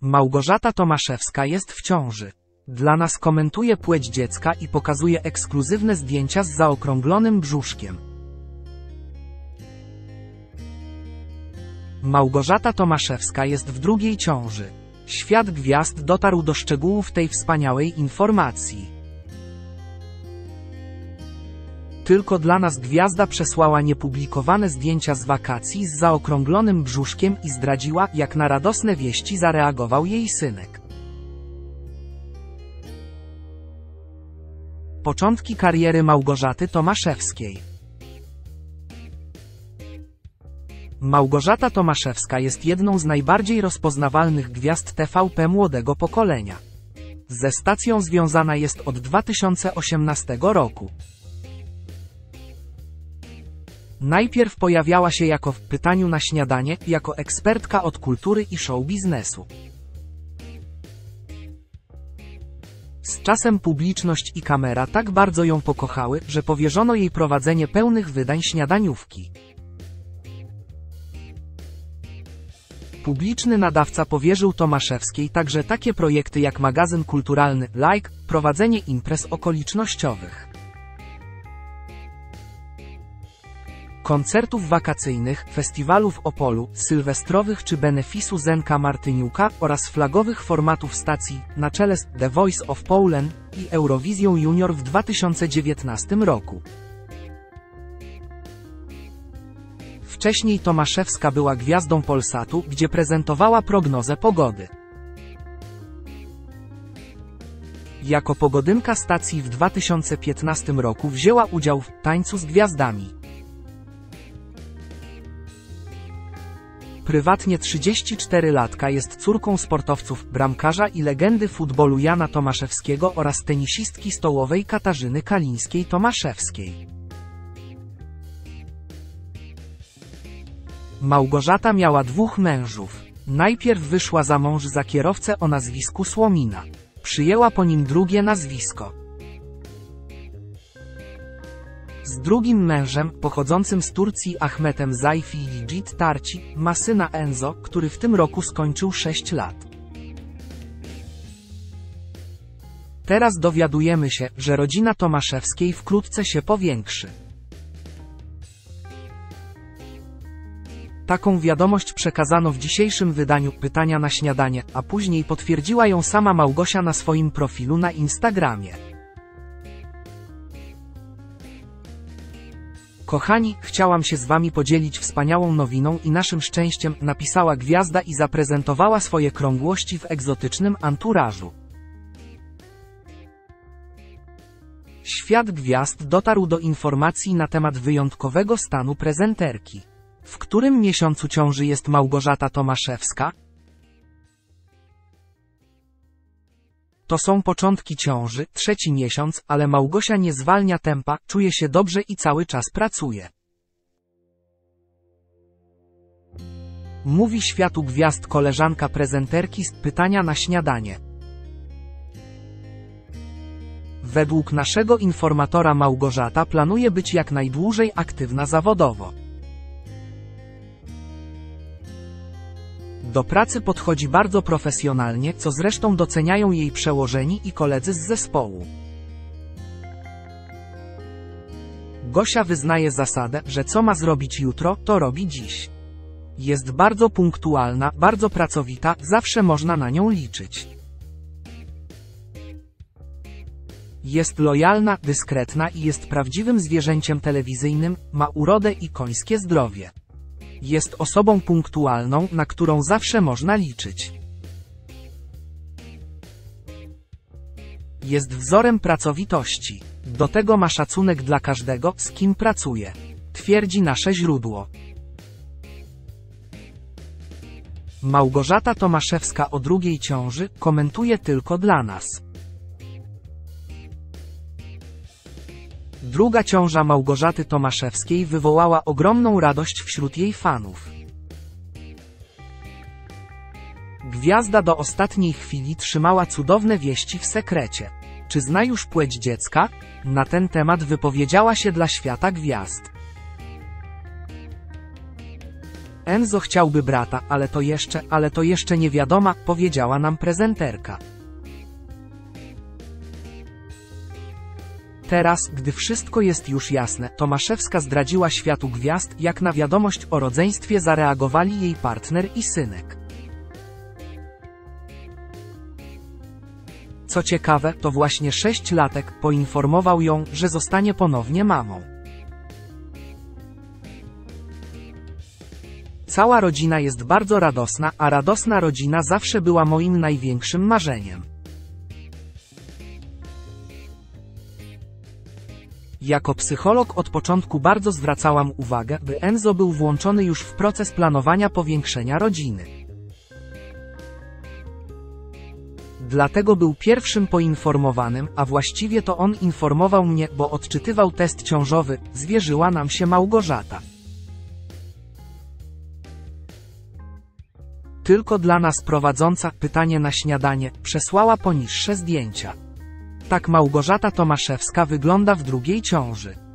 Małgorzata Tomaszewska jest w ciąży. Dla nas komentuje płeć dziecka i pokazuje ekskluzywne zdjęcia z zaokrąglonym brzuszkiem. Małgorzata Tomaszewska jest w drugiej ciąży. Świat gwiazd dotarł do szczegółów tej wspaniałej informacji. Tylko dla nas gwiazda przesłała niepublikowane zdjęcia z wakacji z zaokrąglonym brzuszkiem i zdradziła, jak na radosne wieści zareagował jej synek. Początki kariery Małgorzaty Tomaszewskiej. Małgorzata Tomaszewska jest jedną z najbardziej rozpoznawalnych gwiazd TVP młodego pokolenia. Ze stacją związana jest od 2018 roku. Najpierw pojawiała się jako w Pytaniu na śniadanie, jako ekspertka od kultury i show biznesu. Z czasem publiczność i kamera tak bardzo ją pokochały, że powierzono jej prowadzenie pełnych wydań śniadaniówki. Publiczny nadawca powierzył Tomaszewskiej także takie projekty jak magazyn kulturalny Like, prowadzenie imprez okolicznościowych, koncertów wakacyjnych, festiwalów Opolu, sylwestrowych czy benefisu Zenka Martyniuka oraz flagowych formatów stacji, na czele z The Voice of Poland i Eurowizją Junior w 2019 roku. Wcześniej Tomaszewska była gwiazdą Polsatu, gdzie prezentowała prognozę pogody. Jako pogodynka stacji w 2015 roku wzięła udział w Tańcu z Gwiazdami. Prywatnie 34-latka jest córką sportowców, bramkarza i legendy futbolu Jana Tomaszewskiego oraz tenisistki stołowej Katarzyny Kalińskiej-Tomaszewskiej. Małgorzata miała dwóch mężów. Najpierw wyszła za mąż za kierowcę o nazwisku Słomina. Przyjęła po nim drugie nazwisko. Z drugim mężem, pochodzącym z Turcji Ahmetem Zayfi Yigit Tarci, ma syna Enzo, który w tym roku skończył 6 lat. Teraz dowiadujemy się, że rodzina Tomaszewskiej wkrótce się powiększy. Taką wiadomość przekazano w dzisiejszym wydaniu Pytania na śniadanie, a później potwierdziła ją sama Małgosia na swoim profilu na Instagramie. Kochani, chciałam się z wami podzielić wspaniałą nowiną i naszym szczęściem, napisała gwiazda i zaprezentowała swoje krągłości w egzotycznym anturażu. Świat gwiazd dotarł do informacji na temat wyjątkowego stanu prezenterki. W którym miesiącu ciąży jest Małgorzata Tomaszewska? To są początki ciąży, 3. miesiąc, ale Małgosia nie zwalnia tempa, czuje się dobrze i cały czas pracuje. Mówi światu gwiazd koleżanka prezenterki z Pytania na śniadanie. Według naszego informatora Małgorzata planuje być jak najdłużej aktywna zawodowo. Do pracy podchodzi bardzo profesjonalnie, co zresztą doceniają jej przełożeni i koledzy z zespołu. Gosia wyznaje zasadę, że co ma zrobić jutro, to robi dziś. Jest bardzo punktualna, bardzo pracowita, zawsze można na nią liczyć. Jest lojalna, dyskretna i jest prawdziwym zwierzęciem telewizyjnym, ma urodę i końskie zdrowie. Jest osobą punktualną, na którą zawsze można liczyć. Jest wzorem pracowitości. Do tego ma szacunek dla każdego, z kim pracuje. Twierdzi nasze źródło. Małgorzata Tomaszewska o drugiej ciąży komentuje tylko dla nas. Druga ciąża Małgorzaty Tomaszewskiej wywołała ogromną radość wśród jej fanów. Gwiazda do ostatniej chwili trzymała cudowne wieści w sekrecie. Czy zna już płeć dziecka? Na ten temat wypowiedziała się dla świata gwiazd. Enzo chciałby brata, ale to jeszcze nie wiadoma, powiedziała nam prezenterka. Teraz, gdy wszystko jest już jasne, Tomaszewska zdradziła światu gwiazd, jak na wiadomość o rodzeństwie zareagowali jej partner i synek. Co ciekawe, to właśnie 6-latek poinformował ją, że zostanie ponownie mamą. Cała rodzina jest bardzo radosna, a radosna rodzina zawsze była moim największym marzeniem. Jako psycholog od początku bardzo zwracałam uwagę, by Enzo był włączony już w proces planowania powiększenia rodziny. Dlatego był pierwszym poinformowanym, a właściwie to on informował mnie, bo odczytywał test ciążowy, zwierzyła nam się Małgorzata. Tylko dla nas prowadząca pytanie na śniadanie przesłała poniższe zdjęcia. Tak Małgorzata Tomaszewska wygląda w drugiej ciąży.